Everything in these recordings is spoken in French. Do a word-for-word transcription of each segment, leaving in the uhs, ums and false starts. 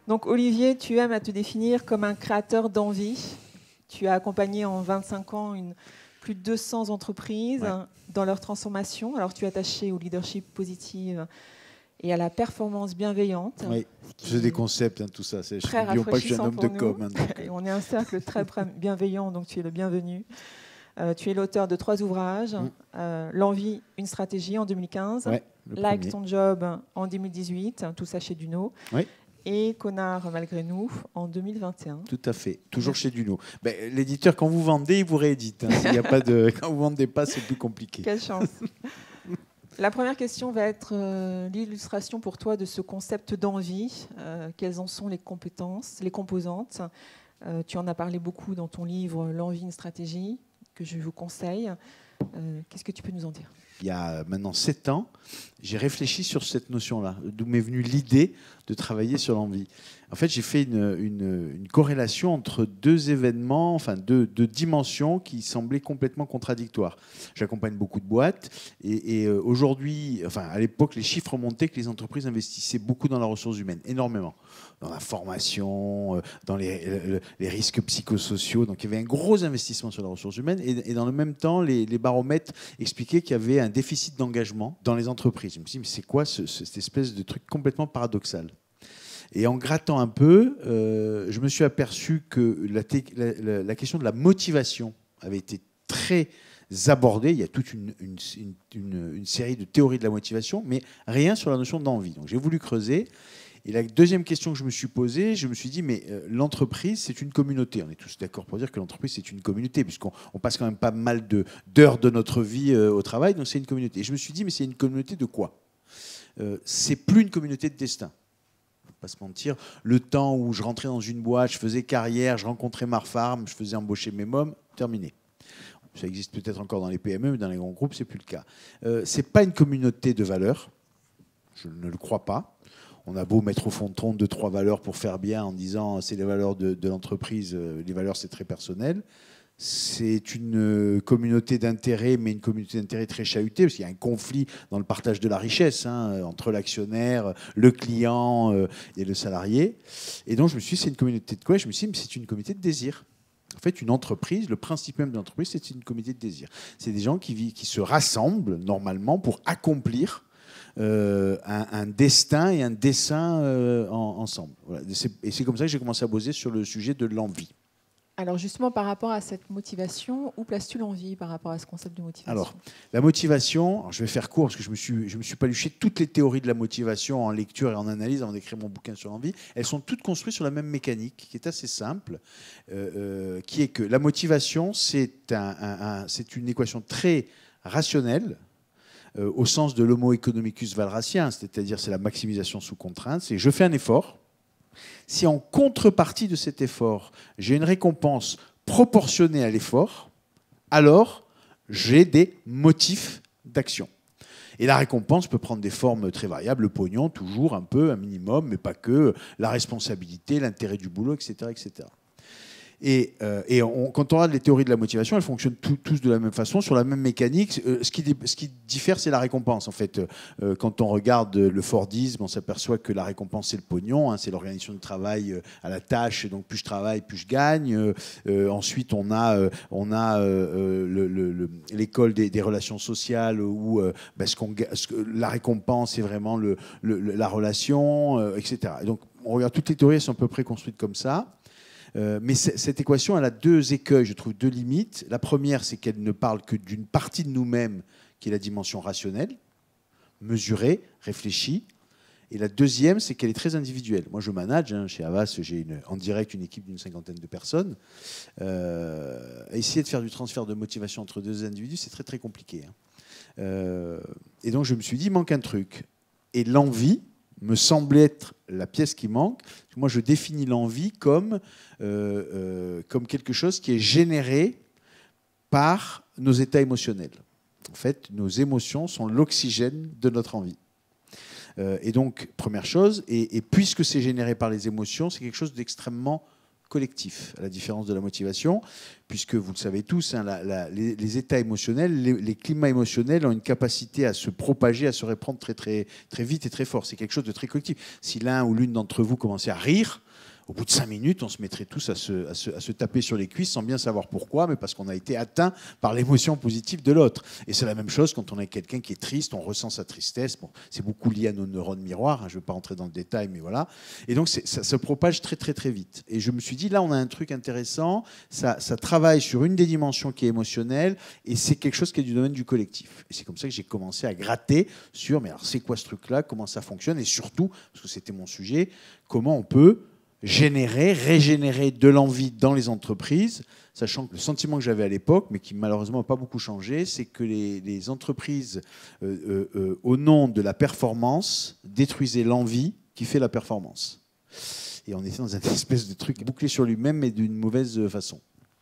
Donc Olivier, tu aimes à te définir comme un créateur d'envie. Tu as accompagné en vingt-cinq ans une, plus de deux cents entreprises Ouais. dans leur transformation. Alors tu es attaché au leadership positif et à la performance bienveillante. Oui, c'est des concepts, hein, tout ça. Très N'oublions pas que je suis un rafraîchissant homme pour de nous. com. Hein, donc, Et euh. on est un cercle très bienveillant, donc tu es le bienvenu. Euh, tu es l'auteur de trois ouvrages. Mm. Euh, L'envie, une stratégie en deux mille quinze. Ouais, le Like premier. ton job en deux mille dix-huit, tout ça chez Duno. Oui. Et Connard malgré nous en deux mille vingt et un. Tout à fait, toujours chez Duno. Ben, l'éditeur, quand vous vendez, il vous réédite. Hein. S'il y a pas de... Quand vous ne vendez pas, c'est plus compliqué. Quelle chance. La première question va être euh, l'illustration pour toi de ce concept d'envie. Euh, quelles en sont les compétences, les composantes? euh, Tu en as parlé beaucoup dans ton livre L'envie, une stratégie, que je vous conseille. Euh, Qu'est-ce que tu peux nous en dire? Il y a maintenant sept ans, j'ai réfléchi sur cette notion-là, d'où m'est venue l'idée de travailler sur l'envie. En fait, j'ai fait une, une, une corrélation entre deux événements, enfin deux, deux dimensions qui semblaient complètement contradictoires. J'accompagne beaucoup de boîtes et, et aujourd'hui, enfin à l'époque, les chiffres montaient que les entreprises investissaient beaucoup dans la ressource humaine, énormément, dans la formation, dans les, les risques psychosociaux. Donc il y avait un gros investissement sur la ressource humaine et, et dans le même temps, les, les baromètres expliquaient qu'il y avait un déficit d'engagement dans les entreprises. Je me suis dit, mais c'est quoi ce, cette espèce de truc complètement paradoxal? Et en grattant un peu, euh, je me suis aperçu que la, la, la question de la motivation avait été très abordée. Il y a toute une, une, une, une série de théories de la motivation, mais rien sur la notion d'envie. Donc j'ai voulu creuser. Et la deuxième question que je me suis posée, je me suis dit, mais euh, l'entreprise, c'est une communauté. On est tous d'accord pour dire que l'entreprise, c'est une communauté, puisqu'on on passe quand même pas mal de, d'heures de notre vie euh, au travail, donc c'est une communauté. Et je me suis dit, mais c'est une communauté de quoi? euh, C'est plus une communauté de destin. Pas se mentir, le temps où je rentrais dans une boîte, je faisais carrière, je rencontrais Marfarm, je faisais embaucher mes mômes, terminé. Ça existe peut-être encore dans les P M E, mais dans les grands groupes, c'est plus le cas. Euh, c'est pas une communauté de valeurs, je ne le crois pas. On a beau mettre au fond de trône deux, trois valeurs pour faire bien en disant c'est les valeurs de, de l'entreprise, les valeurs c'est très personnel. C'est une communauté d'intérêt, mais une communauté d'intérêt très chahutée, parce qu'il y a un conflit dans le partage de la richesse hein, entre l'actionnaire, le client euh, et le salarié. Et donc je me suis dit, c'est une communauté de quoi? Je me suis dit, mais c'est une communauté de désir. En fait, une entreprise, le principe même de l'entreprise, c'est une communauté de désir. C'est des gens qui, vivent, qui se rassemblent normalement pour accomplir Euh, un, un destin et un dessein euh, en, ensemble. Voilà. Et c'est comme ça que j'ai commencé à bosser sur le sujet de l'envie. Alors justement, par rapport à cette motivation, où places-tu l'envie par rapport à ce concept de motivation? Alors, la motivation, alors je vais faire court parce que je me suis, je me suis paluché toutes les théories de la motivation en lecture et en analyse avant d'écrire mon bouquin sur l'envie. Elles sont toutes construites sur la même mécanique qui est assez simple, euh, euh, qui est que la motivation, c'est un, un, un, c'est une équation très rationnelle, Euh, au sens de l'homo economicus valracien, c'est-à-dire c'est la maximisation sous contrainte, c'est je fais un effort, si en contrepartie de cet effort, j'ai une récompense proportionnée à l'effort, alors j'ai des motifs d'action. Et la récompense peut prendre des formes très variables, le pognon toujours un peu, un minimum, mais pas que, la responsabilité, l'intérêt du boulot, et cetera et cetera. Et, euh, et on, quand on regarde les théories de la motivation, elles fonctionnent tout, tous de la même façon, sur la même mécanique. Euh, ce, qui, ce qui diffère, c'est la récompense. En fait, euh, quand on regarde le Fordisme, on s'aperçoit que la récompense, c'est le pognon, hein, c'est l'organisation du travail euh, à la tâche. Donc, plus je travaille, plus je gagne. Euh, euh, ensuite, on a, euh, on a euh, le, le, le, l'école des, des relations sociales où euh, ben, ce qu'on, ce que, la récompense, c'est vraiment le, le, la relation, euh, et cetera. Et donc, on regarde toutes les théories, elles sont à peu près construites comme ça. Euh, mais cette équation, elle a deux écueils, je trouve, deux limites. La première, c'est qu'elle ne parle que d'une partie de nous-mêmes, qui est la dimension rationnelle, mesurée, réfléchie. Et la deuxième, c'est qu'elle est très individuelle. Moi, je manage, hein, chez Havas, j'ai une, en direct une équipe d'une cinquantaine de personnes. Euh, essayer de faire du transfert de motivation entre deux individus, c'est très, très compliqué. Hein. Euh, et donc, je me suis dit, il manque un truc. Et l'envie me semble être la pièce qui manque. Moi, je définis l'envie comme, euh, euh, comme quelque chose qui est généré par nos états émotionnels. En fait, nos émotions sont l'oxygène de notre envie. Euh, et donc, première chose, et, et puisque c'est généré par les émotions, c'est quelque chose d'extrêmement collectif, à la différence de la motivation, puisque vous le savez tous, hein, la, la, les, les états émotionnels, les, les climats émotionnels ont une capacité à se propager, à se répandre très, très, très vite et très fort. C'est quelque chose de très collectif. Si l'un ou l'une d'entre vous commençait à rire, au bout de cinq minutes, on se mettrait tous à se, à, se, à se taper sur les cuisses sans bien savoir pourquoi, mais parce qu'on a été atteint par l'émotion positive de l'autre. Et c'est la même chose quand on a quelqu'un qui est triste, on ressent sa tristesse. Bon, c'est beaucoup lié à nos neurones miroirs, hein, je ne veux pas rentrer dans le détail, mais voilà. Et donc ça se propage très très très vite. Et je me suis dit, là on a un truc intéressant, ça, ça travaille sur une des dimensions qui est émotionnelle, et c'est quelque chose qui est du domaine du collectif. Et c'est comme ça que j'ai commencé à gratter sur, mais alors c'est quoi ce truc-là, comment ça fonctionne, et surtout, parce que c'était mon sujet, comment on peut générer, régénérer de l'envie dans les entreprises, sachant que le sentiment que j'avais à l'époque, mais qui malheureusement n'a pas beaucoup changé, c'est que les, les entreprises, euh, euh, euh, au nom de la performance, détruisaient l'envie qui fait la performance. Et on était dans une espèce de truc bouclé sur lui-même, mais d'une mauvaise façon.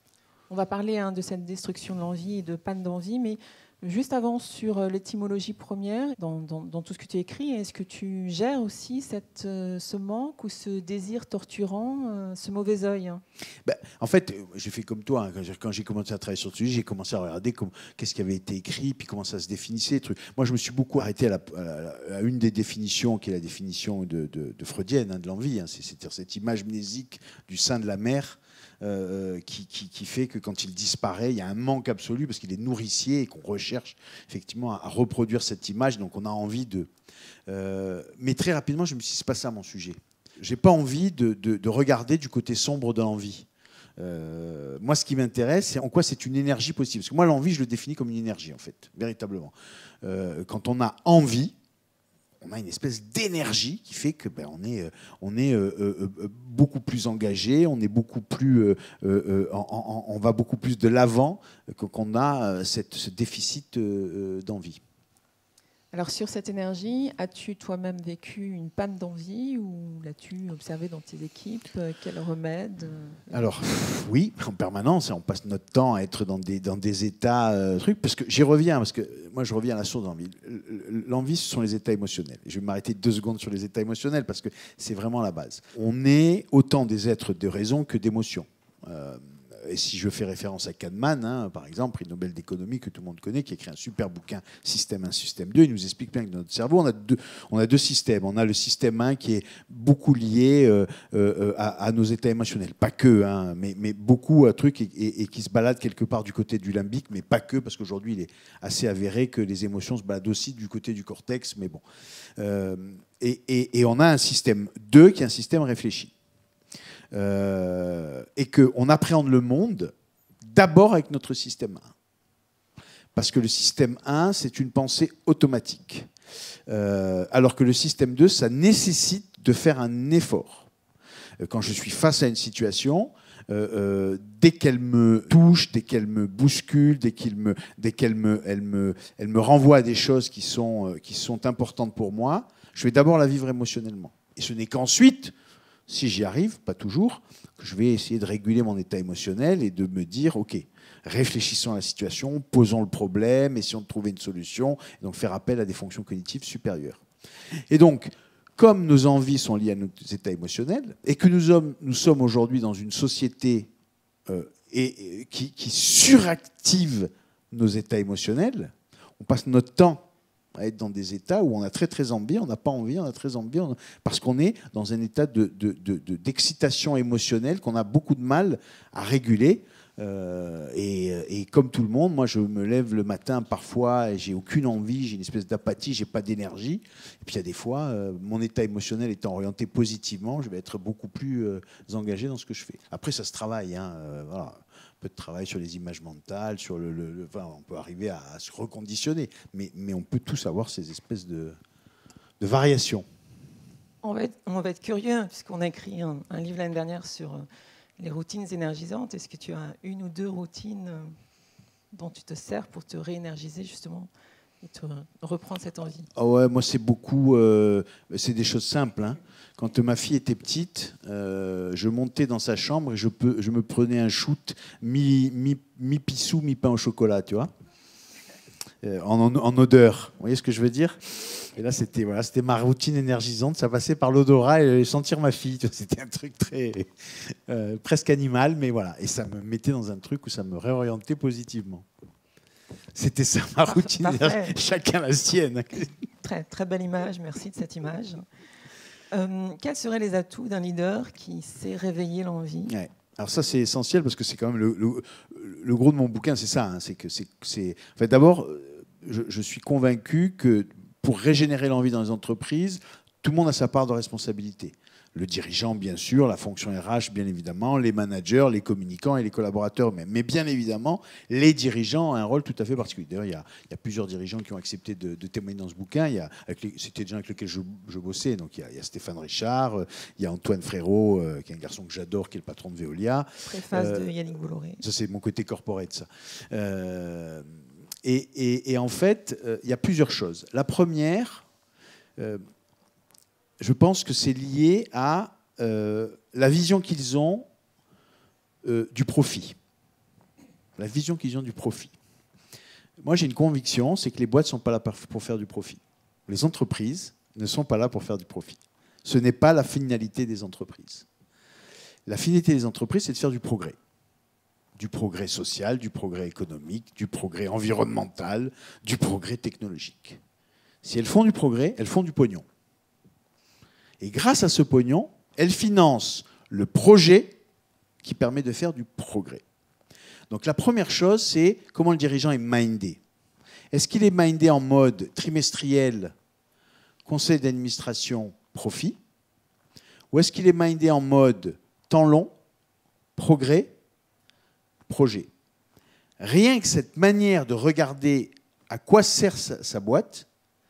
On va parler hein, de cette destruction de l'envie et de panne d'envie, mais juste avant, sur l'étymologie première, dans, dans, dans tout ce que tu écris, est-ce que tu gères aussi cette, euh, ce manque ou ce désir torturant, euh, ce mauvais œil? Ben, en fait, j'ai fait comme toi. Hein, quand j'ai commencé à travailler sur ce sujet, j'ai commencé à regarder qu'est-ce qui avait été écrit, puis comment ça se définissait. Les trucs. Moi, je me suis beaucoup arrêté à, la, à, à une des définitions, qui est la définition de, de, de freudienne, hein, de l'envie. Hein, c'est-à-dire cette image mnésique du sein de la mère. Euh, qui, qui, qui fait que quand il disparaît, il y a un manque absolu parce qu'il est nourricier et qu'on recherche effectivement à, à reproduire cette image. Donc on a envie de... Euh, mais très rapidement, je me suis dit, c'est pas ça mon sujet. J'ai pas envie de, de, de regarder du côté sombre de l'envie. Euh, moi, ce qui m'intéresse, c'est en quoi c'est une énergie positive. Parce que moi, l'envie, je le définis comme une énergie, en fait, véritablement. Euh, quand on a envie, on a une espèce d'énergie qui fait que ben, on est, on est euh, euh, beaucoup plus engagé, on est beaucoup plus, euh, euh, on, on va beaucoup plus de l'avant qu'on a cette, ce déficit euh, d'envie. Alors sur cette énergie, as-tu toi-même vécu une panne d'envie ou l'as-tu observé dans tes équipes? Quel remède? Alors oui, en permanence, on passe notre temps à être dans des, dans des états euh, trucs, parce que j'y reviens, parce que moi je reviens à la source de l'envie. L'envie, ce sont les états émotionnels. Et je vais m'arrêter deux secondes sur les états émotionnels, parce que c'est vraiment la base. On est autant des êtres de raison que d'émotion. Euh, Et si je fais référence à Kahneman, hein, par exemple, prix Nobel d'économie que tout le monde connaît, qui a écrit un super bouquin, Système un, Système deux, il nous explique bien que dans notre cerveau, on a deux, on a deux systèmes. On a le système un qui est beaucoup lié euh, euh, à, à nos états émotionnels. Pas que, hein, mais, mais beaucoup à trucs et, et, et qui se baladent quelque part du côté du limbique, mais pas que, parce qu'aujourd'hui, il est assez avéré que les émotions se baladent aussi du côté du cortex, mais bon. Euh, et, et, et on a un système deux qui est un système réfléchi. Euh, et qu'on appréhende le monde d'abord avec notre système un. Parce que le système un, c'est une pensée automatique. Euh, alors que le système deux, ça nécessite de faire un effort. Quand je suis face à une situation, euh, euh, dès qu'elle me touche, dès qu'elle me bouscule, dès qu'elle me, dès qu'elle me, elle me, elle me renvoie à des choses qui sont, qui sont importantes pour moi, je vais d'abord la vivre émotionnellement. Et ce n'est qu'ensuite, si j'y arrive, pas toujours, que je vais essayer de réguler mon état émotionnel et de me dire, OK, réfléchissons à la situation, posons le problème, essayons de trouver une solution, et donc faire appel à des fonctions cognitives supérieures. Et donc, comme nos envies sont liées à nos états émotionnels, et que nous sommes, nous sommes aujourd'hui dans une société euh, et, et, qui, qui suractive nos états émotionnels, on passe notre temps à être dans des états où on a très très envie, on n'a pas envie, on a très envie, on a... parce qu'on est dans un état de, de, de, de, d'excitation émotionnelle qu'on a beaucoup de mal à réguler. Euh, et, et comme tout le monde, moi je me lève le matin parfois et j'ai aucune envie, j'ai une espèce d'apathie, j'ai pas d'énergie. Et puis il y a des fois, euh, mon état émotionnel étant orienté positivement, je vais être beaucoup plus euh, engagé dans ce que je fais. Après ça se travaille, hein, euh, voilà. Un peu de travail sur les images mentales, sur le, le, le enfin, on peut arriver à, à se reconditionner, mais, mais on peut tous avoir ces espèces de, de variations. On va, être, on va être curieux, puisqu'on a écrit un, un livre l'année dernière sur les routines énergisantes. Est-ce que tu as une ou deux routines dont tu te sers pour te réénergiser justement et te reprendre cette envie? Ah ouais, moi c'est beaucoup, euh, c'est des choses simples, hein. Quand ma fille était petite, euh, je montais dans sa chambre et je, peux, je me prenais un shoot mi, mi, mi-pissou, mi-pain au chocolat, tu vois. euh, en, en, en odeur. Vous voyez ce que je veux dire? Et là, c'était voilà, c'était ma routine énergisante. Ça passait par l'odorat et sentir ma fille. C'était un truc très euh, presque animal, mais voilà. Et ça me mettait dans un truc où ça me réorientait positivement. C'était ça ma routine. Parfait. Chacun la sienne. Très, très belle image. Merci de cette image. Euh, quels seraient les atouts d'un leader qui sait réveiller l'envie? Ouais. Alors ça, c'est essentiel parce que c'est quand même le, le, le gros de mon bouquin, c'est ça. Hein, c'est que c'est, c'est... En fait, d'abord, je, je suis convaincu que pour régénérer l'envie dans les entreprises, tout le monde a sa part de responsabilité. Le dirigeant, bien sûr, la fonction R H, bien évidemment, les managers, les communicants et les collaborateurs eux-mêmes. Mais bien évidemment, les dirigeants ont un rôle tout à fait particulier. D'ailleurs, il y a, il y a plusieurs dirigeants qui ont accepté de, de témoigner dans ce bouquin. Il y a, avec les, c'était des gens avec lesquels je, je bossais. Donc, il y, a, il y a Stéphane Richard, il y a Antoine Frérot, euh, qui est un garçon que j'adore, qui est le patron de Veolia. Préface euh, de Yannick Bolloré. Ça, c'est mon côté corporate, ça. Euh, et, et, et en fait, euh, il y a plusieurs choses. La première, euh, je pense que c'est lié à euh, la vision qu'ils ont euh, du profit. La vision qu'ils ont du profit. Moi, j'ai une conviction, c'est que les boîtes ne sont pas là pour faire du profit. Les entreprises ne sont pas là pour faire du profit. Ce n'est pas la finalité des entreprises. La finalité des entreprises, c'est de faire du progrès. Du progrès social, du progrès économique, du progrès environnemental, du progrès technologique. Si elles font du progrès, elles font du pognon. Et grâce à ce pognon, elles financent le projet qui permet de faire du progrès. Donc la première chose, c'est comment le dirigeant est mindé. Est-ce qu'il est mindé en mode trimestriel, conseil d'administration, profit? Ou est-ce qu'il est mindé en mode temps long, progrès, projet? Rien que cette manière de regarder à quoi sert sa, sa boîte,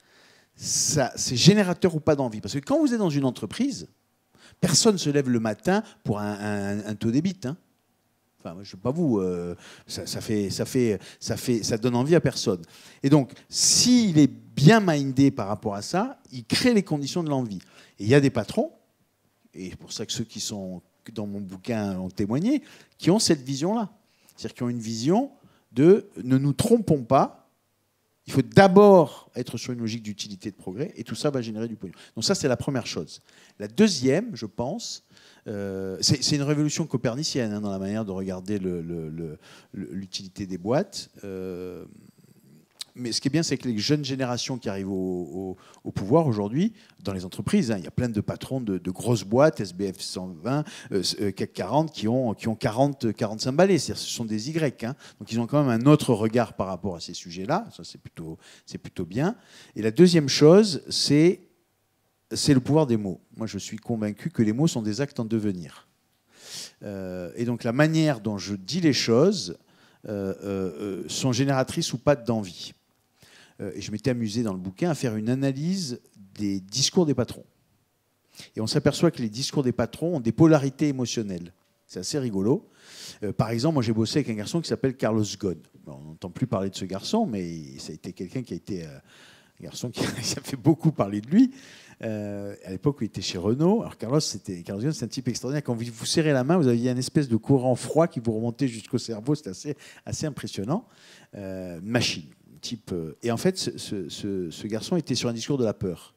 ça, c'est générateur ou pas d'envie. Parce que quand vous êtes dans une entreprise, personne ne se lève le matin pour un, un, un taux débit. Hein. Enfin, je ne sais pas vous, euh, ça, ça, fait, ça, fait, ça, fait, ça donne envie à personne. Et donc, s'il est bien mindé par rapport à ça, il crée les conditions de l'envie. Et il y a des patrons, et c'est pour ça que ceux qui sont dans mon bouquin ont témoigné, qui ont cette vision-là. C'est-à-dire qui ont une vision de « ne nous trompons pas ». Il faut d'abord être sur une logique d'utilité de progrès et tout ça va générer du pognon. Donc ça, c'est la première chose. La deuxième, je pense, euh, c'est, c'est une révolution copernicienne hein, dans la manière de regarder le, le, le, l'utilité des boîtes. Euh, mais ce qui est bien, c'est que les jeunes générations qui arrivent au, au, au pouvoir aujourd'hui, dans les entreprises, hein, il y a plein de patrons de, de grosses boîtes, S B F cent vingt, euh, C A C quarante, qui ont, qui ont quarante, quarante-cinq balais. C'est-à-dire, ce sont des Y. Hein. Donc, ils ont quand même un autre regard par rapport à ces sujets-là. Ça, c'est plutôt, c'est plutôt bien. Et la deuxième chose, c'est, c'est le pouvoir des mots. Moi, je suis convaincu que les mots sont des actes en devenir. Euh, et donc, la manière dont je dis les choses euh, euh, sont génératrices ou pas d'envie. Et je m'étais amusé dans le bouquin à faire une analyse des discours des patrons. Et on s'aperçoit que les discours des patrons ont des polarités émotionnelles. C'est assez rigolo. Euh, par exemple, moi j'ai bossé avec un garçon qui s'appelle Carlos Ghosn. Bon, on n'entend plus parler de ce garçon, mais ça a été quelqu'un qui a été... Euh, un garçon qui a fait beaucoup parler de lui. Euh, à l'époque où il était chez Renault. Alors Carlos, c'était, Carlos Ghosn, c'est un type extraordinaire. Quand vous vous serrez la main, vous aviez une espèce de courant froid qui vous remontait jusqu'au cerveau. C'était assez, assez impressionnant. Euh, machine. Type, et en fait, ce, ce, ce garçon était sur un discours de la peur.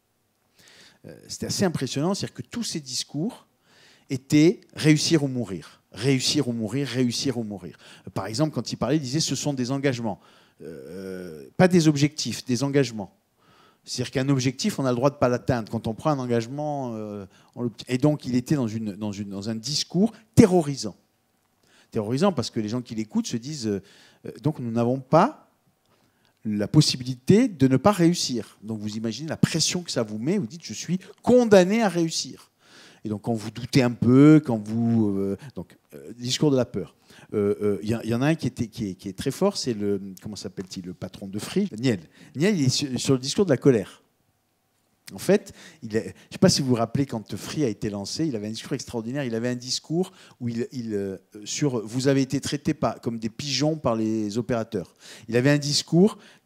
C'était assez impressionnant, c'est-à-dire que tous ces discours étaient réussir ou mourir, réussir ou mourir, réussir ou mourir. Par exemple, quand il parlait, il disait ce sont des engagements, euh, pas des objectifs, des engagements. C'est-à-dire qu'un objectif, on a le droit de ne pas l'atteindre. Quand on prend un engagement, euh, on l'obtient. Et donc il était dans, une, dans, une, dans un discours terrorisant. Terrorisant parce que les gens qui l'écoutent se disent euh, donc nous n'avons pas la possibilité de ne pas réussir. Donc vous imaginez la pression que ça vous met, vous dites je suis condamné à réussir. Et donc quand vous doutez un peu, quand vous... Euh, donc, euh, discours de la peur. Il euh, euh, y, y en a un qui, était, qui, est, qui est très fort, c'est le... Comment s'appelle-t-il? Le patron de Free, Niel. Niel, il est sur, sur le discours de la colère. En fait, il est, je ne sais pas si vous vous rappelez, quand Free a été lancé, il avait un discours extraordinaire. Il avait un discours où il, il euh, sur vous avez été traités par, comme des pigeons par les opérateurs. Il avait un discours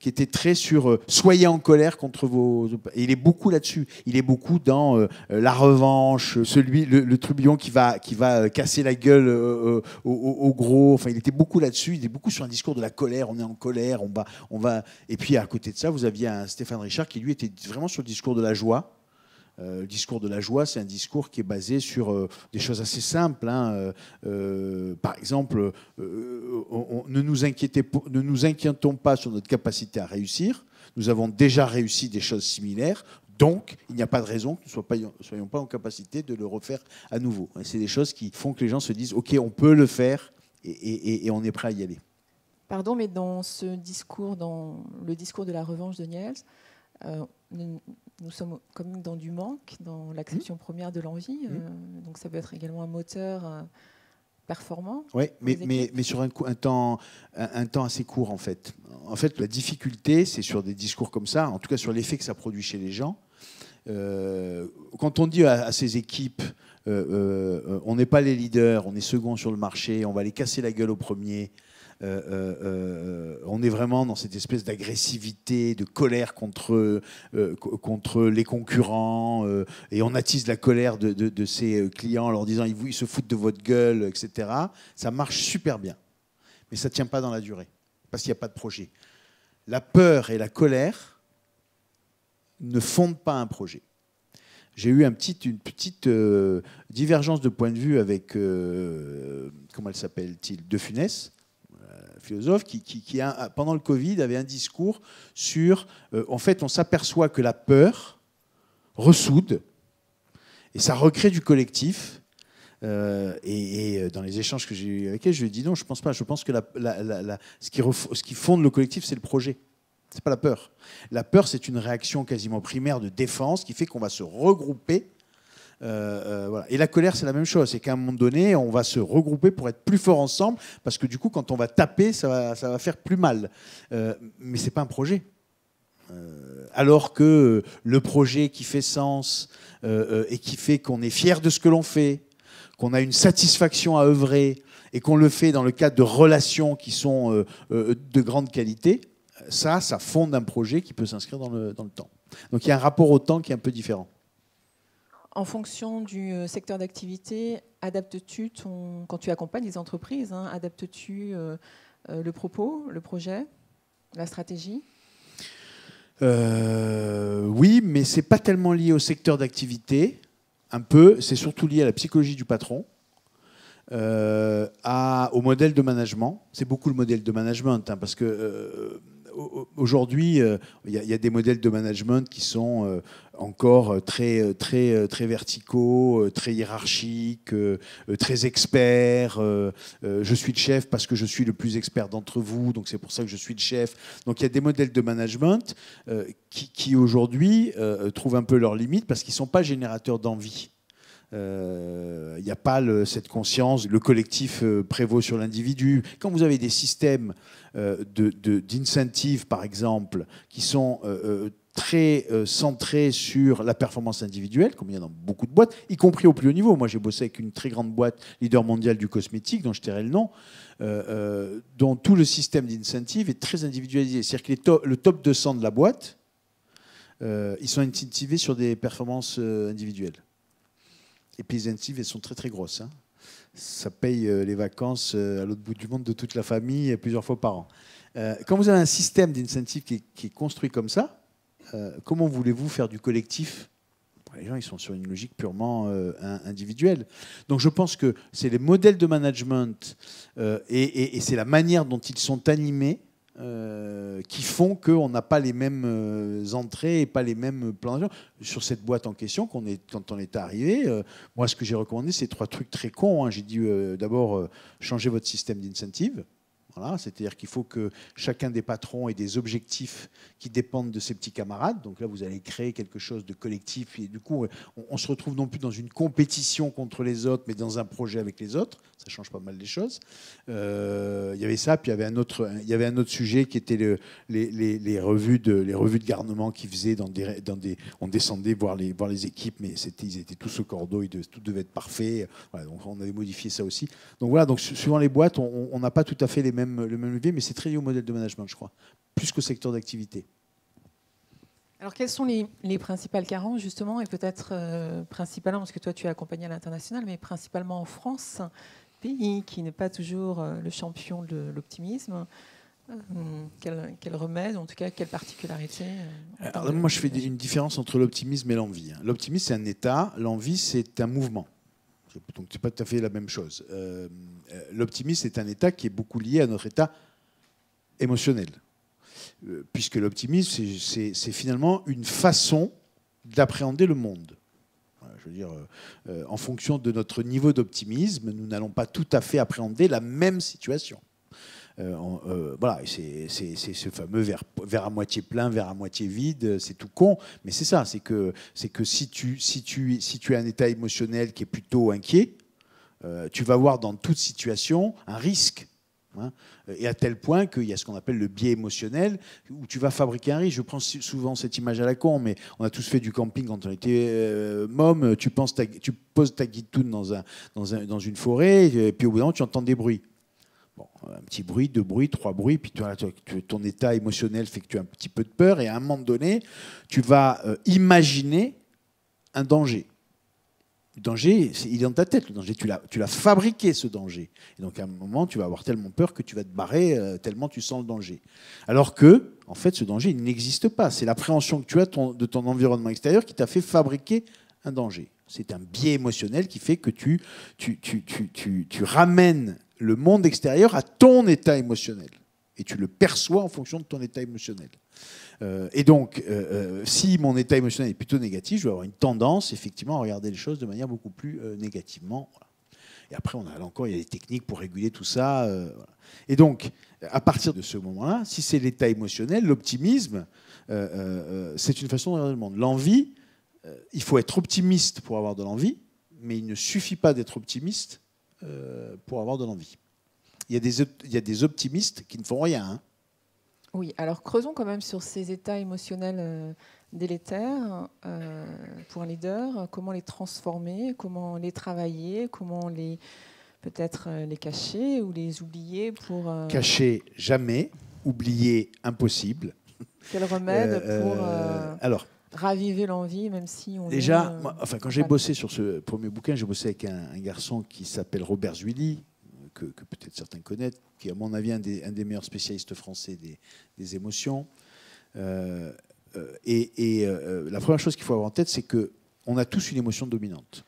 qui était très sur euh, soyez en colère contre vos. Et il est beaucoup là-dessus. Il est beaucoup dans euh, la revanche, celui, le, le trublion qui va, qui va casser la gueule euh, au, au, au gros. Enfin, il était beaucoup là-dessus. Il est beaucoup sur un discours de la colère. On est en colère. On va, on va. Et puis à côté de ça, vous aviez un Stéphane Richard qui lui était vraiment sur le discours de la joie. Euh, le discours de la joie, c'est un discours qui est basé sur euh, des choses assez simples. Hein. Euh, euh, par exemple, euh, on, on, ne, nous inquiétez, ne nous inquiétons pas sur notre capacité à réussir. Nous avons déjà réussi des choses similaires. Donc, il n'y a pas de raison que nous ne soyons pas en capacité de le refaire à nouveau. Et c'est des choses qui font que les gens se disent « Ok, on peut le faire et, et, et on est prêt à y aller ». Pardon, mais dans ce discours, dans le discours de la revanche de Niels, euh, nous, nous sommes quand même dans du manque, dans l'acception mmh. première de l'envie. Mmh. Euh, donc ça peut être également un moteur euh, performant. Oui, mais, mais, mais sur un, un, temps, un, un temps assez court, en fait. En fait, la difficulté, c'est sur des discours comme ça, en tout cas sur l'effet que ça produit chez les gens. Euh, quand on dit à, à ces équipes, euh, euh, on n'est pas les leaders, on est second sur le marché, on va les casser la gueule au premier, Euh, euh, euh, on est vraiment dans cette espèce d'agressivité, de colère contre, euh, contre les concurrents, euh, et on attise la colère de, de, de ses clients en leur disant ils, ils se foutent de votre gueule, et cetera. Ça marche super bien, mais ça ne tient pas dans la durée, parce qu'il n'y a pas de projet. La peur et la colère ne fondent pas un projet. J'ai eu un petit, une petite euh, divergence de point de vue avec, euh, comment elle s'appelle-t-il, De Funès, philosophe qui, qui, qui a, pendant le Covid, avait un discours sur, euh, en fait, on s'aperçoit que la peur ressoude et ça recrée du collectif. Euh, et, et dans les échanges que j'ai eu avec elle, je lui ai dit non, je pense pas. Je pense que la, la, la, la, ce, qui ref, ce qui fonde le collectif, c'est le projet. C'est pas la peur. La peur, c'est une réaction quasiment primaire de défense qui fait qu'on va se regrouper. Euh, euh, voilà. Et la colère, c'est la même chose. C'est qu'à un moment donné, on va se regrouper pour être plus fort ensemble, parce que du coup, quand on va taper, ça va, ça va faire plus mal. Euh, mais c'est pas un projet. Euh, alors que le projet qui fait sens euh, et qui fait qu'on est fier de ce que l'on fait, qu'on a une satisfaction à œuvrer et qu'on le fait dans le cadre de relations qui sont euh, euh, de grande qualité, ça, ça fonde un projet qui peut s'inscrire dans le, dans le temps. Donc il y a un rapport au temps qui est un peu différent. En fonction du secteur d'activité, adaptes-tu ton, quand tu accompagnes les entreprises, hein, adaptes-tu euh, le propos, le projet, la stratégie ? euh, Oui, mais c'est pas tellement lié au secteur d'activité. Un peu, c'est surtout lié à la psychologie du patron, euh, à, au modèle de management. C'est beaucoup le modèle de management, hein, parce que euh, aujourd'hui, il euh, y, y a des modèles de management qui sont euh, encore très, très, très verticaux, très hiérarchiques, euh, très experts. Euh, euh, je suis le chef parce que je suis le plus expert d'entre vous, donc c'est pour ça que je suis le chef. Donc il y a des modèles de management euh, qui, qui aujourd'hui euh, trouvent un peu leurs limites parce qu'ils ne sont pas générateurs d'envie. Il euh, n'y a pas le, cette conscience, le collectif euh, prévaut sur l'individu. Quand vous avez des systèmes euh, de, de, d'incentives, par exemple, qui sont euh, très euh, centrés sur la performance individuelle, comme il y a dans beaucoup de boîtes, y compris au plus haut niveau. Moi, j'ai bossé avec une très grande boîte, leader mondial du cosmétique, dont je tairai le nom, euh, euh, dont tout le système d'incentive est très individualisé. C'est-à-dire que les to- le top deux cents de la boîte, euh, ils sont incentivés sur des performances euh, individuelles. Et puis les incentives, elles sont très très grosses. Hein. Ça paye euh, les vacances euh, à l'autre bout du monde de toute la famille euh, plusieurs fois par an. Euh, quand vous avez un système d'incentive qui, qui est construit comme ça, euh, comment voulez-vous faire du collectif ? Les gens, ils sont sur une logique purement euh, individuelle. Donc je pense que c'est les modèles de management euh, et, et, et c'est la manière dont ils sont animés Euh, qui font qu'on n'a pas les mêmes euh, entrées et pas les mêmes plans d'action. Sur cette boîte en question, qu'on est, quand on est arrivé, euh, moi, ce que j'ai recommandé, c'est trois trucs très cons. Hein. J'ai dit euh, d'abord, euh, changez votre système d'incentive. Voilà, c'est-à-dire qu'il faut que chacun des patrons ait des objectifs qui dépendent de ses petits camarades. Donc là, vous allez créer quelque chose de collectif. Et du coup, on, on se retrouve non plus dans une compétition contre les autres, mais dans un projet avec les autres. Ça change pas mal les choses. Euh, il y avait ça, puis il y avait un autre, il y avait un autre sujet qui était le, les, les, les revues de les revues de garnement qu'ils faisaient dans des, dans des, on descendait voir les voir les équipes, mais c'était, ils étaient tous au cordeau, ils devaient, tout devait être parfait. Voilà, donc on avait modifié ça aussi. Donc voilà, donc suivant les boîtes, on n'a pas tout à fait les mêmes le même levier, mais c'est très lié au modèle de management, je crois, plus qu'au secteur d'activité. Alors, quelles sont les, les principales carences, justement, et peut-être euh, principalement, parce que toi, tu es accompagné à l'international, mais principalement en France, pays qui n'est pas toujours euh, le champion de l'optimisme. Euh, quel, quel remède, en tout cas, quelle particularité euh, Alors, moi, je fais une différence entre l'optimisme et l'envie. L'optimisme, c'est un état. L'envie, c'est un mouvement. Donc, c'est pas tout à fait la même chose. Euh, l'optimisme, c'est un état qui est beaucoup lié à notre état émotionnel. Puisque l'optimisme, c'est finalement une façon d'appréhender le monde. Je veux dire, euh, en fonction de notre niveau d'optimisme, nous n'allons pas tout à fait appréhender la même situation. Euh, euh, voilà, c'est ce fameux verre, verre à moitié plein, verre à moitié vide, c'est tout con, mais c'est ça, c'est que, que si, tu, si, tu, si tu as un état émotionnel qui est plutôt inquiet, euh, tu vas voir dans toute situation un risque. Hein, et à tel point qu'il y a ce qu'on appelle le biais émotionnel, où tu vas fabriquer un risque. Je prends souvent cette image à la con, mais on a tous fait du camping quand on était euh, môme. Tu, penses ta, tu poses ta guitoune dans, un, dans, un, dans une forêt, et puis au bout d'un moment, tu entends des bruits. Bon, un petit bruit, deux bruits, trois bruits, puis toi, ton état émotionnel fait que tu as un petit peu de peur, et à un moment donné, tu vas euh, imaginer un danger. Le danger, il est dans ta tête, le danger. Tu l'as fabriqué, ce danger. Et donc, à un moment, tu vas avoir tellement peur que tu vas te barrer euh, tellement tu sens le danger. Alors que, en fait, ce danger, il n'existe pas. C'est l'appréhension que tu as ton, de ton environnement extérieur qui t'a fait fabriquer un danger. C'est un biais émotionnel qui fait que tu, tu, tu, tu, tu, tu ramènes le monde extérieur à ton état émotionnel. Et tu le perçois en fonction de ton état émotionnel. Euh, et donc, euh, euh, si mon état émotionnel est plutôt négatif, je vais avoir une tendance, effectivement, à regarder les choses de manière beaucoup plus euh, négativement. Voilà. Et après, on a, là encore, il y a des techniques pour réguler tout ça. Euh, voilà. Et donc, à partir de ce moment-là, si c'est l'état émotionnel, l'optimisme, euh, euh, c'est une façon de regarder le monde. L'envie, euh, il faut être optimiste pour avoir de l'envie, mais il ne suffit pas d'être optimiste euh, pour avoir de l'envie. Il y a des, il y a des optimistes qui ne font rien, hein. Oui, alors creusons quand même sur ces états émotionnels euh, délétères euh, pour un leader. Comment les transformer, comment les travailler, comment les peut-être euh, les cacher ou les oublier pour... Euh... Cacher, jamais. Oublier, impossible. Quel remède euh, pour euh, alors, raviver l'envie, même si on déjà, est... Euh, moi, enfin, quand j'ai bossé sur ce premier bouquin, j'ai bossé avec un, un garçon qui s'appelle Robert Zuilly, que, que peut-être certains connaissent, qui est à mon avis un des, un des meilleurs spécialistes français des, des émotions. Euh, euh, et et euh, la première chose qu'il faut avoir en tête, c'est qu'on a tous une émotion dominante.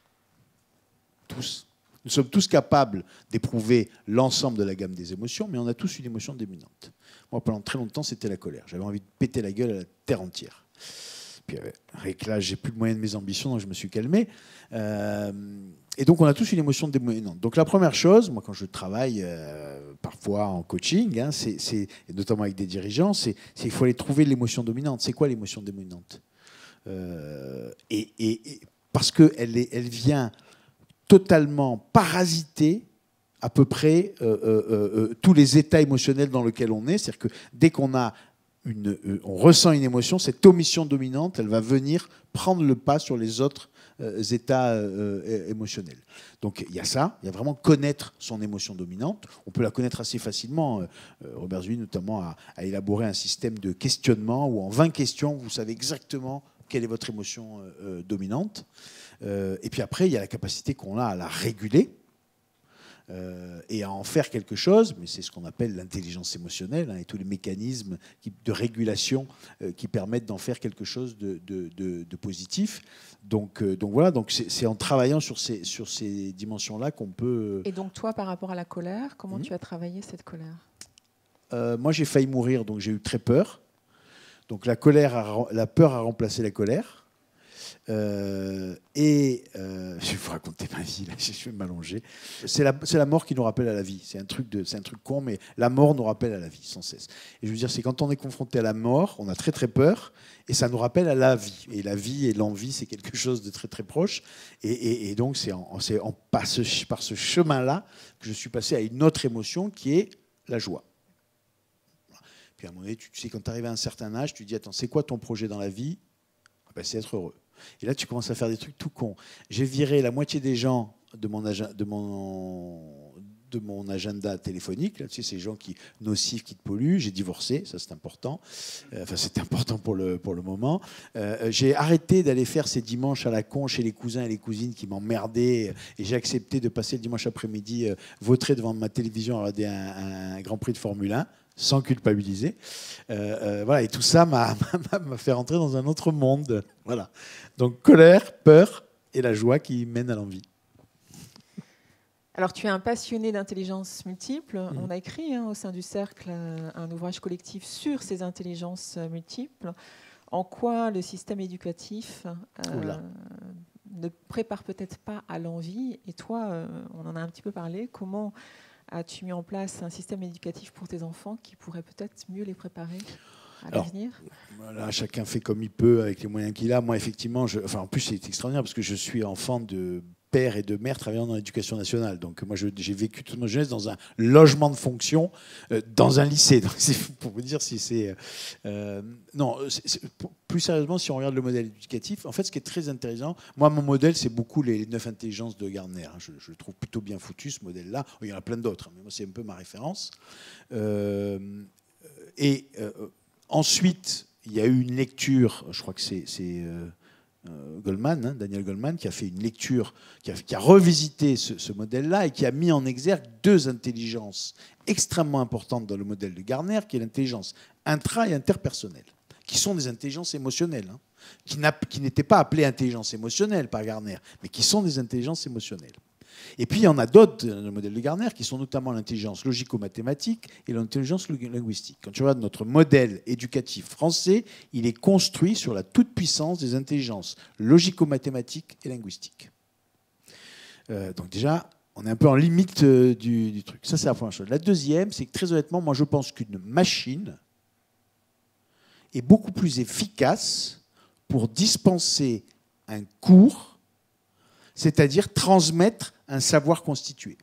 Tous. Nous sommes tous capables d'éprouver l'ensemble de la gamme des émotions, mais on a tous une émotion dominante. Moi, pendant très longtemps, c'était la colère. J'avais envie de péter la gueule à la terre entière. Puis avec l'âge, j'ai plus de moyens de mes ambitions, donc je me suis calmé. Euh, et donc, on a tous une émotion dominante. Donc, la première chose, moi, quand je travaille euh, parfois en coaching, hein, c'est, c'est, et notamment avec des dirigeants, c'est qu'il faut aller trouver l'émotion dominante. C'est quoi l'émotion dominante euh, et, et, et parce qu'elle elle vient totalement parasiter à peu près euh, euh, euh, tous les états émotionnels dans lesquels on est. C'est-à-dire que dès qu'on a une, euh, on ressent une émotion, cette émotion dominante, elle va venir prendre le pas sur les autres euh, états euh, émotionnels. Donc il y a ça, il y a vraiment connaître son émotion dominante. On peut la connaître assez facilement. Euh, Robert Zuilly, notamment, a, a élaboré un système de questionnement où en vingt questions, vous savez exactement quelle est votre émotion euh, dominante. Euh, et puis après, il y a la capacité qu'on a à la réguler. Euh, et à en faire quelque chose, mais c'est ce qu'on appelle l'intelligence émotionnelle, hein, et tous les mécanismes qui, de régulation euh, qui permettent d'en faire quelque chose de, de, de, de positif. Donc, euh, donc voilà, donc c'est en travaillant sur ces, sur ces dimensions-là qu'on peut... Et donc toi, par rapport à la colère, comment mmh. tu as travaillé cette colère ? euh, Moi, j'ai failli mourir, donc j'ai eu très peur. Donc la, colère a, la peur a remplacé la colère. Euh, et euh, je vais vous raconter ma vie, là, je vais m'allonger. C'est la, c'est la mort qui nous rappelle à la vie. C'est un truc de, c'est un truc con, mais la mort nous rappelle à la vie sans cesse. Et je veux dire, c'est quand on est confronté à la mort, on a très très peur, et ça nous rappelle à la vie. Et la vie et l'envie, c'est quelque chose de très très proche. Et, et, et donc, c'est en, c'est en passe, par ce chemin-là que je suis passé à une autre émotion qui est la joie. Puis à un moment donné, tu sais, quand tu arrives à un certain âge, tu te dis, attends, c'est quoi ton projet dans la vie? Ben, c'est être heureux. Et là, tu commences à faire des trucs tout cons. J'ai viré la moitié des gens de mon, ag- de mon, de mon agenda téléphonique. Là, tu sais, ces gens qui nocifs, qui te polluent. J'ai divorcé, ça c'est important. Euh, enfin, c'est important pour le, pour le moment. Euh, j'ai arrêté d'aller faire ces dimanches à la con chez les cousins et les cousines qui m'emmerdaient. Et j'ai accepté de passer le dimanche après-midi, euh, vautrer devant ma télévision à regarder un, un Grand Prix de Formule un. Sans culpabiliser. Euh, euh, voilà, et tout ça m'a, m'a, m'a fait rentrer dans un autre monde. Voilà. Donc colère, peur et la joie qui mènent à l'envie. Alors, tu es un passionné d'intelligence multiple. Mmh. On a écrit hein, au sein du Cercle un, un ouvrage collectif sur ces intelligences multiples. En quoi le système éducatif euh, ne prépare peut-être pas à l'envie? Et toi, euh, on en a un petit peu parlé. Comment as-tu mis en place un système éducatif pour tes enfants qui pourrait peut-être mieux les préparer à Alors, l'avenir? Voilà, chacun fait comme il peut avec les moyens qu'il a. Moi, effectivement, je, enfin, en plus, c'est extraordinaire parce que je suis enfant de père et de mère travaillant dans l'éducation nationale. Donc, moi, je, j'ai vécu toute ma jeunesse dans un logement de fonction, euh, dans un lycée. Donc, c'est pour vous dire si c'est... Euh, non, c'est, c'est, plus sérieusement, si on regarde le modèle éducatif, en fait, ce qui est très intéressant, moi, mon modèle, c'est beaucoup les neuf intelligences de Gardner. Je, je le trouve plutôt bien foutu, ce modèle-là. Il y en a plein d'autres, mais moi, c'est un peu ma référence. Euh, et... Euh, Ensuite, il y a eu une lecture, je crois que c'est, c'est euh, Goldman, hein, Daniel Goldman, qui a fait une lecture, qui a, qui a revisité ce, ce modèle-là et qui a mis en exergue deux intelligences extrêmement importantes dans le modèle de Gardner, qui est l'intelligence intra- et interpersonnelle, qui sont des intelligences émotionnelles, hein, qui, n'a, qui n'étaient pas appelées intelligence émotionnelle par Gardner, mais qui sont des intelligences émotionnelles. Et puis, il y en a d'autres dans le modèle de Gardner qui sont notamment l'intelligence logico-mathématique et l'intelligence linguistique. Quand tu regardes notre modèle éducatif français, il est construit sur la toute-puissance des intelligences logico-mathématiques et linguistiques. Euh, donc déjà, on est un peu en limite euh, du, du truc. Ça, c'est la première chose. La deuxième, c'est que très honnêtement, moi, je pense qu'une machine est beaucoup plus efficace pour dispenser un cours, c'est-à-dire transmettre un savoir constitué.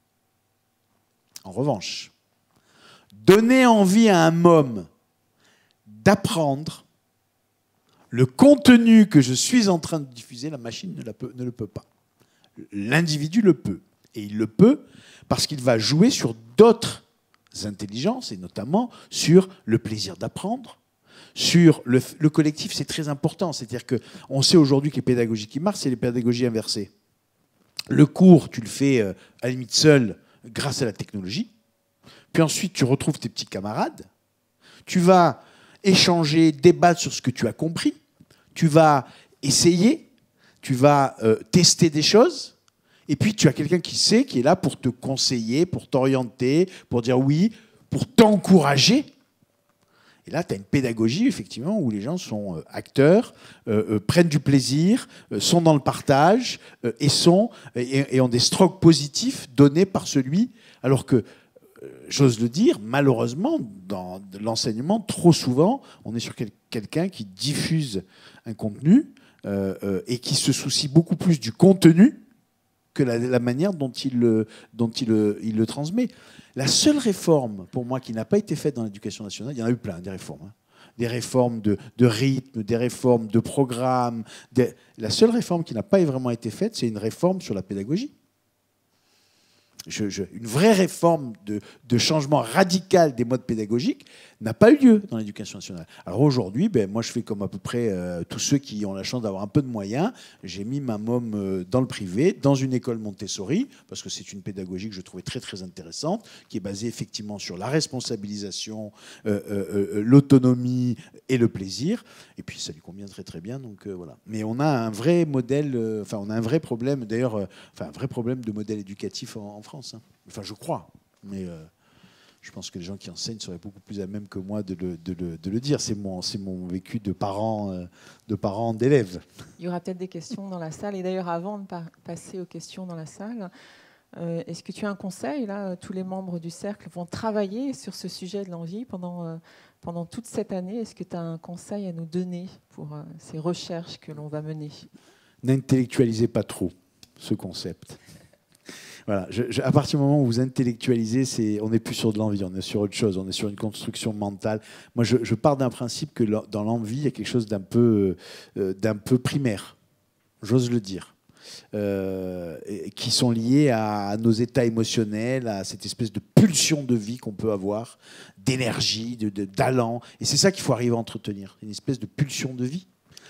En revanche, donner envie à un homme d'apprendre le contenu que je suis en train de diffuser, la machine ne, la peut, ne le peut pas. L'individu le peut. Et il le peut parce qu'il va jouer sur d'autres intelligences, et notamment sur le plaisir d'apprendre, sur le, le collectif, c'est très important. C'est-à-dire qu'on sait aujourd'hui que les pédagogies qui marchent, c'est les pédagogies inversées. Le cours, tu le fais à la limite seul grâce à la technologie. Puis ensuite, tu retrouves tes petits camarades. Tu vas échanger, débattre sur ce que tu as compris. Tu vas essayer. Tu vas euh, tester des choses. Et puis, tu as quelqu'un qui sait, qui est là pour te conseiller, pour t'orienter, pour dire oui, pour t'encourager. Et là, tu as une pédagogie, effectivement, où les gens sont acteurs, euh, euh, prennent du plaisir, euh, sont dans le partage euh, et, sont, et, et ont des strokes positifs donnés par celui. Alors que, euh, j'ose le dire, malheureusement, dans l'enseignement, trop souvent, on est sur quel, quelqu'un qui diffuse un contenu euh, euh, et qui se soucie beaucoup plus du contenu que la, la manière dont il, le, dont il, le, il le transmet. La seule réforme, pour moi, qui n'a pas été faite dans l'éducation nationale, il y en a eu plein, des réformes. Hein. Des réformes de, de rythme, des réformes de programme. Des... La seule réforme qui n'a pas vraiment été faite, c'est une réforme sur la pédagogie. Je, je, une vraie réforme de, de changement radical des modes pédagogiques n'a pas eu lieu dans l'éducation nationale. Alors aujourd'hui, ben, moi je fais comme à peu près euh, tous ceux qui ont la chance d'avoir un peu de moyens. J'ai mis ma môme euh, dans le privé, dans une école Montessori, parce que c'est une pédagogie que je trouvais très très intéressante, qui est basée effectivement sur la responsabilisation, euh, euh, euh, l'autonomie et le plaisir. Et puis ça lui convient très très bien. Donc euh, voilà. Mais on a un vrai modèle, euh, enfin on a un vrai problème d'ailleurs, euh, enfin un vrai problème de modèle éducatif en, en France. Hein. Enfin je crois, mais euh, Je pense que les gens qui enseignent seraient beaucoup plus à même que moi de le, de le, de le dire. C'est mon, c'est mon vécu de parents, euh, de parents d'élèves. Il y aura peut-être des questions dans la salle. Et d'ailleurs, avant de passer aux questions dans la salle, euh, est-ce que tu as un conseil là? Tous les membres du cercle vont travailler sur ce sujet de l'envie pendant, euh, pendant toute cette année. Est-ce que tu as un conseil à nous donner pour euh, ces recherches que l'on va mener? N'intellectualisez pas trop ce concept. Voilà, je, je, à partir du moment où vous intellectualisez, c'est, on n'est plus sur de l'envie, on est sur autre chose, on est sur une construction mentale. Moi, je, je pars d'un principe que dans l'envie, il y a quelque chose d'un peu, euh, d'un peu primaire, j'ose le dire, euh, qui sont liés à, à nos états émotionnels, à cette espèce de pulsion de vie qu'on peut avoir, d'énergie, de, de, d'allant. Et c'est ça qu'il faut arriver à entretenir, une espèce de pulsion de vie.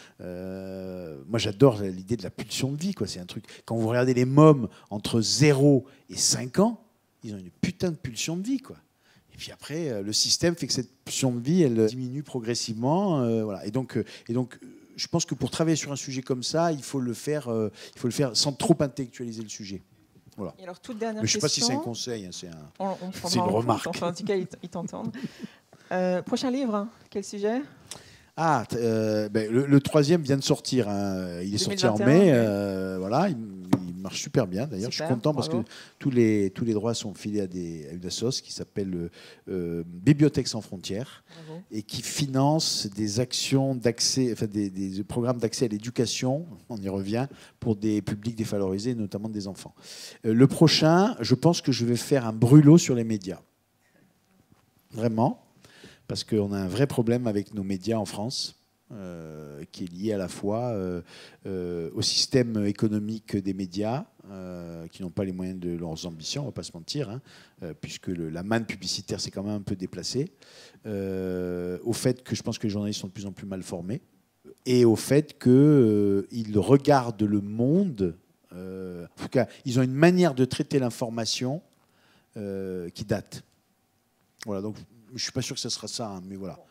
Euh, moi j'adore l'idée de la pulsion de vie, quoi. C'est un truc, quand vous regardez les mômes entre zéro et cinq ans, ils ont une putain de pulsion de vie, quoi. Et puis après le système fait que cette pulsion de vie elle diminue progressivement, euh, voilà. Et donc, euh, et donc je pense que pour travailler sur un sujet comme ça, il faut le faire, euh, il faut le faire sans trop intellectualiser le sujet. Voilà. Et alors, toute dernière Mais je ne sais pas si question, c'est un conseil, hein, c'est, un, on, on c'est une remarque. Compte, enfin, en tout cas, ils t'entendent. Euh, prochain livre, hein. Quel sujet? Ah, euh, ben, le, le troisième vient de sortir. Hein. Il est sorti en mai. Euh, voilà, il, il marche super bien. D'ailleurs, je suis content bravo. parce que tous les, tous les droits sont filés à, des, à une assoce qui s'appelle euh, Bibliothèques sans frontières bravo. et qui finance des actions d'accès, enfin des, des programmes d'accès à l'éducation. On y revient pour des publics défavorisés, notamment des enfants. Euh, le prochain, je pense que je vais faire un brûlot sur les médias. Vraiment. Parce qu'on a un vrai problème avec nos médias en France, euh, qui est lié à la fois euh, euh, au système économique des médias, euh, qui n'ont pas les moyens de leurs ambitions, on ne va pas se mentir, hein, euh, puisque le, la manne publicitaire s'est quand même un peu déplacée, euh, au fait que je pense que les journalistes sont de plus en plus mal formés, et au fait qu'ils euh, regardent le monde, euh, en tout cas, ils ont une manière de traiter l'information euh, qui date. Voilà, donc je ne suis pas sûr que ce sera ça, hein, mais voilà.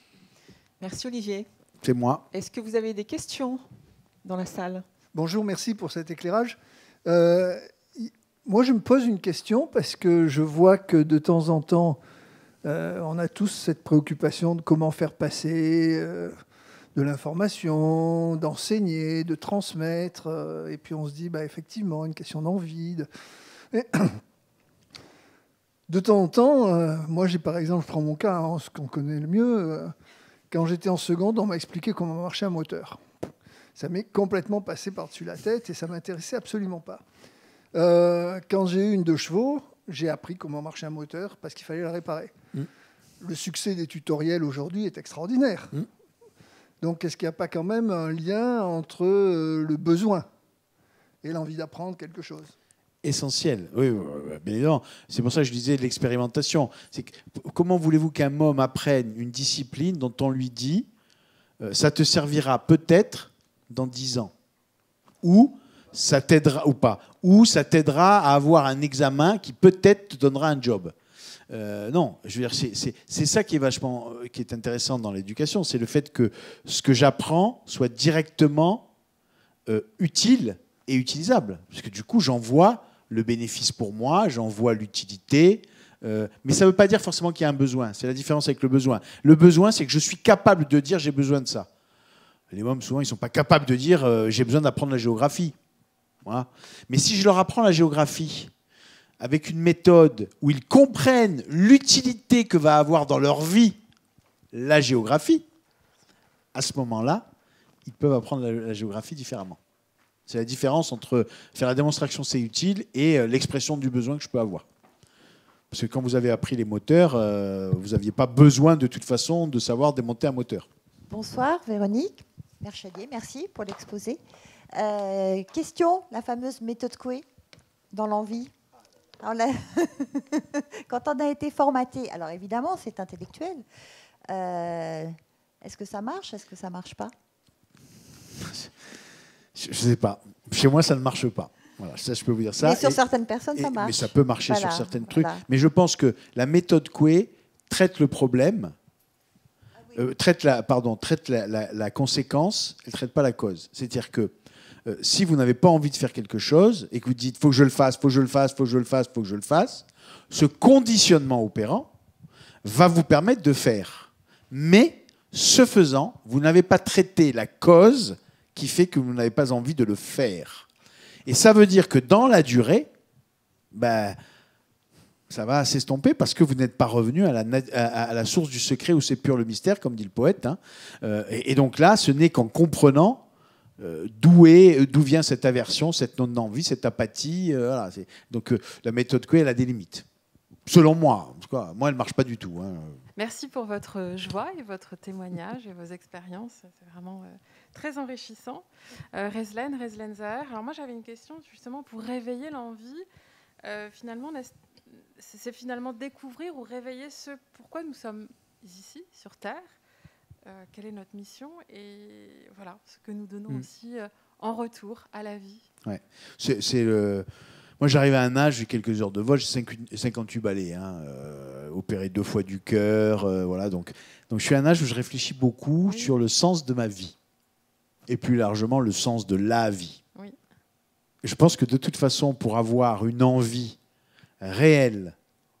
Merci Olivier. C'est moi. Est-ce que vous avez des questions dans la salle? Bonjour, merci pour cet éclairage. Euh, moi, je me pose une question parce que je vois que de temps en temps, euh, on a tous cette préoccupation de comment faire passer euh, de l'information, d'enseigner, de transmettre. Euh, et puis on se dit, bah, effectivement, une question d'envie. De... Et... De temps en temps, euh, moi, j'ai par exemple, je prends mon cas, hein, ce qu'on connaît le mieux, euh, quand j'étais en seconde, on m'a expliqué comment marchait un moteur. Ça m'est complètement passé par-dessus la tête et ça ne m'intéressait absolument pas. Euh, quand j'ai eu une deux chevaux, j'ai appris comment marchait un moteur parce qu'il fallait le réparer. Mmh. Le succès des tutoriels aujourd'hui est extraordinaire. Mmh. Donc, est-ce qu'il n'y a pas quand même un lien entre euh, le besoin et l'envie d'apprendre quelque chose ? Essentiel, oui, bien évidemment. C'est pour ça que je disais de l'expérimentation. C'est que, comment voulez-vous qu'un môme apprenne une discipline dont on lui dit euh, ça te servira peut-être dans dix ans, ou ça t'aidera ou pas, ou ça t'aidera à avoir un examen qui peut-être te donnera un job. Euh, non, je veux dire, c'est, c'est, c'est ça qui est vachement, qui est intéressant dans l'éducation, c'est le fait que ce que j'apprends soit directement euh, utile et utilisable, parce que du coup, j'en vois le bénéfice pour moi, j'en vois l'utilité, euh, mais ça ne veut pas dire forcément qu'il y a un besoin. C'est la différence avec le besoin. Le besoin, c'est que je suis capable de dire j'ai besoin de ça. Les mômes, souvent, ils ne sont pas capables de dire euh, j'ai besoin d'apprendre la géographie. Voilà. Mais si je leur apprends la géographie avec une méthode où ils comprennent l'utilité que va avoir dans leur vie la géographie, à ce moment-là, ils peuvent apprendre la, la géographie différemment. C'est la différence entre faire la démonstration, c'est utile, et l'expression du besoin que je peux avoir. Parce que quand vous avez appris les moteurs, euh, vous n'aviez pas besoin de toute façon de savoir démonter un moteur. Bonsoir Véronique Merchadier, merci pour l'exposé. Euh, question, la fameuse méthode Coué dans l'envie. Alors là, quand on a été formaté, alors évidemment c'est intellectuel, euh, est-ce que ça marche, est-ce que ça ne marche pas? Je ne sais pas. Chez moi, ça ne marche pas. Voilà, ça, je peux vous dire ça. Mais sur et, certaines personnes, et, ça marche. Mais ça peut marcher voilà, sur certains trucs. voilà. Mais je pense que la méthode Coué traite le problème, ah oui. euh, traite, la, pardon, traite la, la, la conséquence, elle ne traite pas la cause. C'est-à-dire que euh, si vous n'avez pas envie de faire quelque chose et que vous dites « faut que je le fasse, faut que je le fasse, faut que je le fasse, faut que je le fasse », ce conditionnement opérant, va vous permettre de faire. Mais, ce faisant, vous n'avez pas traité la cause qui fait que vous n'avez pas envie de le faire. Et ça veut dire que dans la durée, ben, ça va s'estomper parce que vous n'êtes pas revenu à la, à, à la source du secret où c'est pur le mystère, comme dit le poète. Hein. Euh, et, et donc là, ce n'est qu'en comprenant euh, d'où est, d'où vient cette aversion, cette non-envie, cette apathie. Euh, voilà, donc euh, la méthode Coué, elle a des limites. Selon moi. En tout cas, moi, elle ne marche pas du tout. Hein. Merci pour votre joie et votre témoignage et vos expériences. C'est vraiment euh, très enrichissant. Euh, Rezlen, Rezlenzer. Alors moi, j'avais une question justement pour réveiller l'envie. Euh, finalement, c'est finalement découvrir ou réveiller ce pourquoi nous sommes ici, sur Terre. Euh, quelle est notre mission et voilà, ce que nous donnons mmh. aussi euh, en retour à la vie. Ouais. C'est, c'est le... Moi, j'arrive à un âge, j'ai quelques heures de vol, j'ai cinquante-huit balais, hein, euh, opéré deux fois du cœur, euh, voilà. Donc, donc, je suis à un âge où je réfléchis beaucoup oui. sur le sens de ma vie et plus largement le sens de la vie. Oui. Je pense que de toute façon, pour avoir une envie réelle,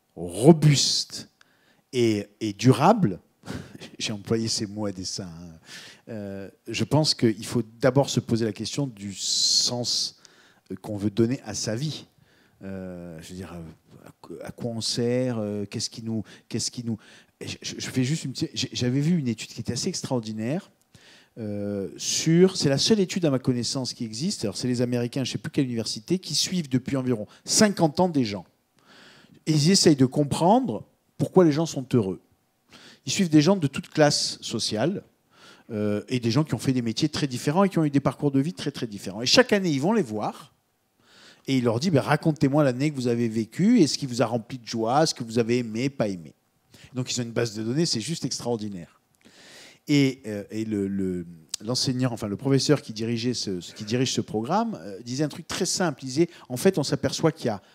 robuste et, et durable, j'ai employé ces mots à dessein, hein, euh, je pense qu'il faut d'abord se poser la question du sens qu'on veut donner à sa vie. Euh, je veux dire, à quoi on sert, euh, qu'est-ce qui nous... Qu'est-ce qui nous... Je, je fais juste une petite... J'avais vu une étude qui était assez extraordinaire euh, sur... C'est la seule étude à ma connaissance qui existe. Alors, c'est les Américains, je ne sais plus quelle université, qui suivent depuis environ cinquante ans des gens. Et ils essayent de comprendre pourquoi les gens sont heureux. Ils suivent des gens de toute classe sociale euh, et des gens qui ont fait des métiers très différents et qui ont eu des parcours de vie très, très différents. Et chaque année, ils vont les voir et ils leur disent ben, « Racontez-moi l'année que vous avez vécue et ce qui vous a rempli de joie, ce que vous avez aimé, pas aimé. » Donc, ils ont une base de données, c'est juste extraordinaire. Et, euh, et le, le, l'enseignant, enfin le professeur qui, dirigeait ce, qui dirige ce programme euh, disait un truc très simple. Il disait « En fait, on s'aperçoit qu'il y a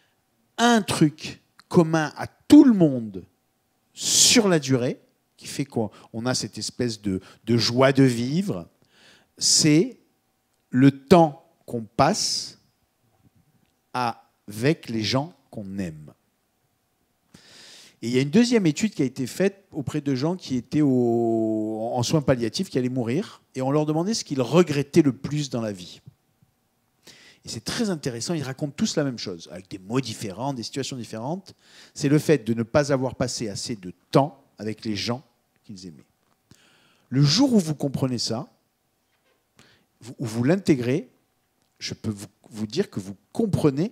un truc commun à tout le monde sur la durée, qui fait qu'on a cette espèce de, de joie de vivre, c'est le temps qu'on passe avec les gens qu'on aime. » Et il y a une deuxième étude qui a été faite auprès de gens qui étaient au, en soins palliatifs, qui allaient mourir, et on leur demandait ce qu'ils regrettaient le plus dans la vie. Et c'est très intéressant, ils racontent tous la même chose, avec des mots différents, des situations différentes. C'est le fait de ne pas avoir passé assez de temps avec les gens qu'ils aimaient. Le jour où vous comprenez ça, où vous l'intégrez, je peux vous, vous dire que vous comprenez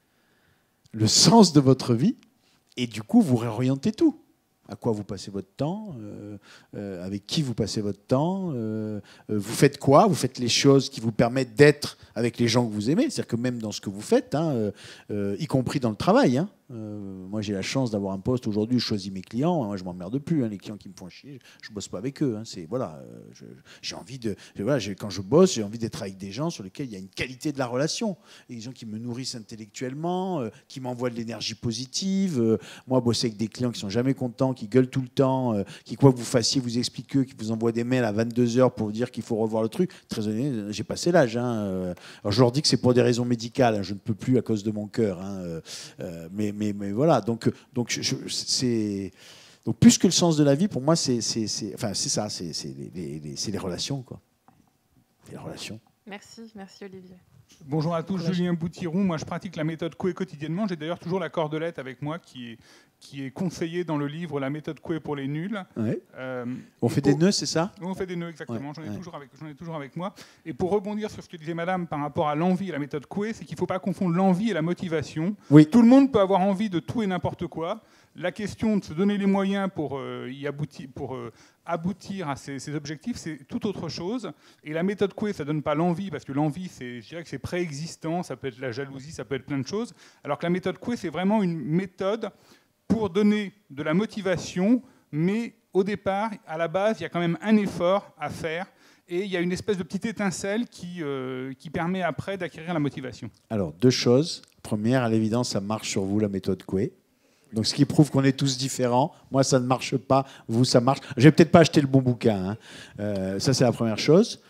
le sens de votre vie et du coup, vous réorientez tout. À quoi vous passez votre temps, euh, euh, avec qui vous passez votre temps, euh, euh, vous faites quoi, vous faites les choses qui vous permettent d'être avec les gens que vous aimez, c'est-à-dire que même dans ce que vous faites, hein, euh, euh, y compris dans le travail. Hein. Euh, moi, j'ai la chance d'avoir un poste aujourd'hui où je choisis mes clients. Moi, je m'emmerde plus. Hein, les clients qui me font chier, je bosse pas avec eux. Hein, c'est voilà, euh, je, j'ai envie de, voilà, j'ai, quand je bosse, j'ai envie d'être avec des gens sur lesquels il y a une qualité de la relation, et des gens qui me nourrissent intellectuellement, euh, qui m'envoient de l'énergie positive. Euh, moi, bosser avec des clients qui sont jamais contents, qui gueulent tout le temps, euh, qui quoi que vous fassiez, vous expliquent eux, qui vous envoient des mails à vingt-deux heures pour vous dire qu'il faut revoir le truc. Très honnêtement, j'ai passé l'âge. Hein. Alors, je leur dis que c'est pour des raisons médicales. Hein, je ne peux plus à cause de mon cœur. Hein, euh, mais, mais, mais voilà. Donc Donc, donc, je, c'est, donc, plus que le sens de la vie, pour moi, c'est, c'est, c'est, enfin, c'est ça, c'est, c'est, les, les, c'est les relations, quoi. Les relations. Merci, merci Olivier. Bonjour à tous, Julien Boutiron. Moi, je pratique la méthode Coué quotidiennement. J'ai d'ailleurs toujours la cordelette avec moi qui est, qui est conseillée dans le livre La méthode Coué pour les nuls. Ouais. Euh, on fait pour... des nœuds, c'est ça ? On fait des nœuds, exactement. Ouais. J'en ai, ouais. toujours avec, j'en ai toujours avec moi. Et pour rebondir sur ce que disait Madame par rapport à l'envie et la méthode Coué, c'est qu'il ne faut pas confondre l'envie et la motivation. Oui. Tout le monde peut avoir envie de tout et n'importe quoi. La question de se donner les moyens pour euh, y aboutir, pour euh, aboutir à ces, ces objectifs, c'est tout autre chose. Et la méthode Coué, ça donne pas l'envie, parce que l'envie, c'est, je dirais que c'est préexistant, ça peut être la jalousie, ça peut être plein de choses. Alors que la méthode Coué, c'est vraiment une méthode pour donner de la motivation, mais au départ, à la base, il y a quand même un effort à faire. Et il y a une espèce de petite étincelle qui, euh, qui permet après d'acquérir la motivation. Alors, deux choses. Première, à l'évidence, ça marche sur vous, la méthode Coué. Donc, ce qui prouve qu'on est tous différents. Moi, ça ne marche pas. Vous, ça marche. Je vais peut-être pas acheter le bon bouquin. Hein. Euh, ça, c'est la première chose.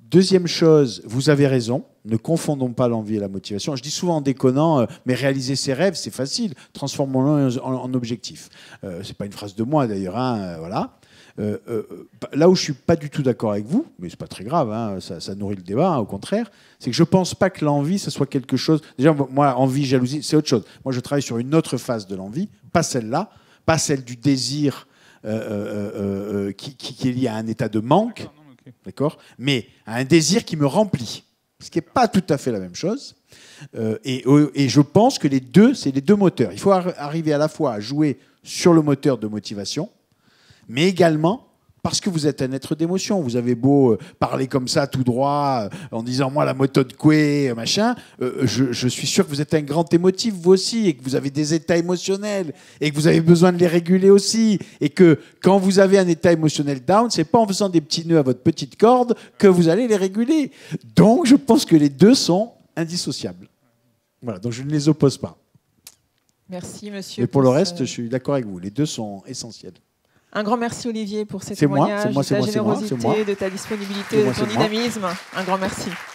Deuxième chose, vous avez raison, ne confondons pas l'envie et la motivation. Je dis souvent en déconnant, euh, mais réaliser ses rêves, c'est facile, transformons-le en, en, en objectif. Euh, c'est pas une phrase de moi d'ailleurs, hein, euh, voilà. Euh, euh, là où je suis pas du tout d'accord avec vous, mais c'est pas très grave, hein, ça, ça nourrit le débat, hein, au contraire, c'est que je pense pas que l'envie, ce soit quelque chose... Déjà, moi, envie, jalousie, c'est autre chose. Moi, je travaille sur une autre phase de l'envie, pas celle-là, pas celle du désir euh, euh, euh, qui, qui, qui est lié à un état de manque, d'accord, mais à un désir qui me remplit, ce qui n'est pas tout à fait la même chose. Euh, et, et je pense que les deux, c'est les deux moteurs. Il faut ar- arriver à la fois à jouer sur le moteur de motivation, mais également parce que vous êtes un être d'émotion. Vous avez beau euh, parler comme ça tout droit, euh, en disant moi la méthode Coué, machin, euh, je, je suis sûr que vous êtes un grand émotif vous aussi, et que vous avez des états émotionnels, et que vous avez besoin de les réguler aussi, et que quand vous avez un état émotionnel down, c'est pas en faisant des petits nœuds à votre petite corde que vous allez les réguler. Donc je pense que les deux sont indissociables. Voilà, donc je ne les oppose pas. Merci, monsieur. Et pour le ce- reste, je suis d'accord avec vous. Les deux sont essentiels. Un grand merci, Olivier, pour ces C'est moi, témoignages, c'est moi, de c'est ta moi, c'est moi, c'est générosité, moi. de ta disponibilité, C'est moi, de ton c'est moi. dynamisme. Un grand merci.